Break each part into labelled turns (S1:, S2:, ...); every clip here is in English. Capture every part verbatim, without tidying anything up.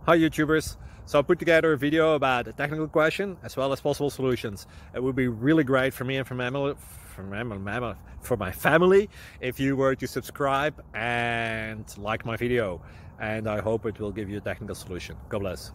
S1: Hi YouTubers! So I put together a video about a technical question as well as possible solutions. It would be really great for me and for my family, for my, for my family if you were to subscribe and like my video. And I hope it will give you a technical solution. God bless.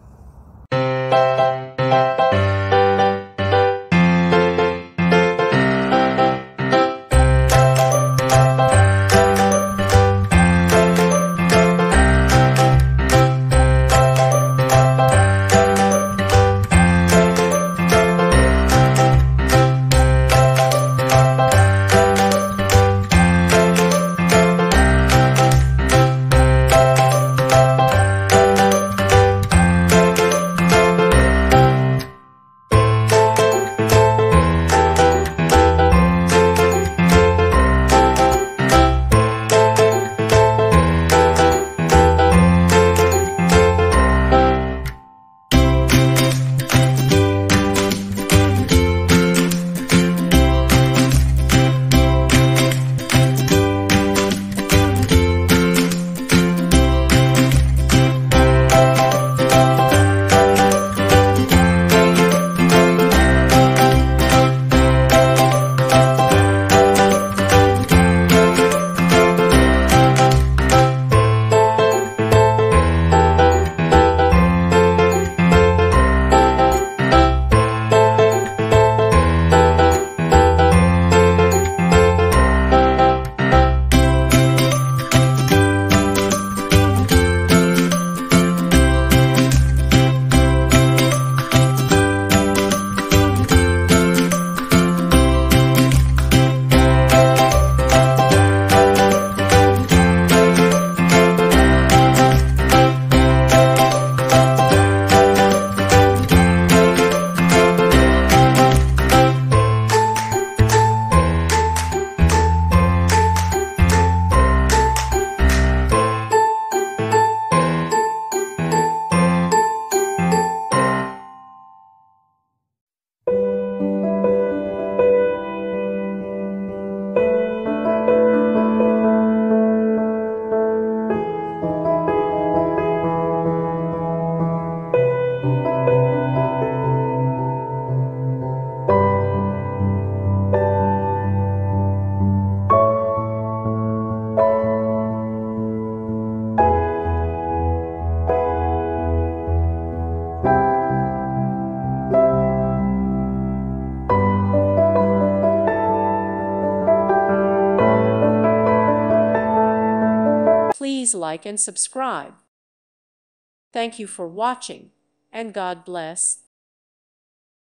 S2: Please like and subscribe. Thank you for watching, and God bless.